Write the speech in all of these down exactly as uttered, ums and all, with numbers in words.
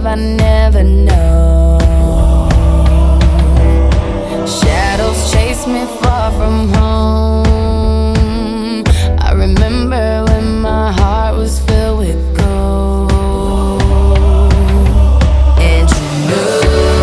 I never know. Shadows chase me far from home. I remember when my heart was filled with gold. And you know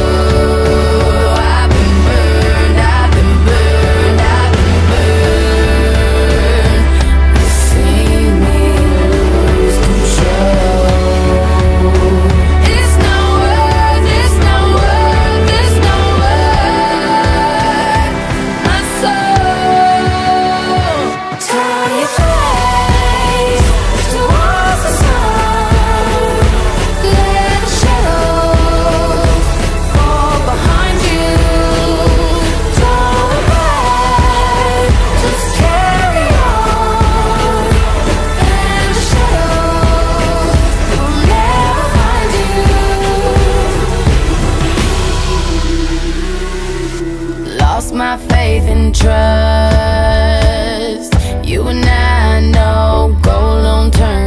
I've been burned, I've been burned, I've been burned. You see me lose control. It's no worth, it's no worth, it's no worth my soul. Turn your face towards the sun. Let the shadows fall behind you. Don't look back, just carry on. And the shadows will never find you. Lost my faith and trust. You and I know go long term.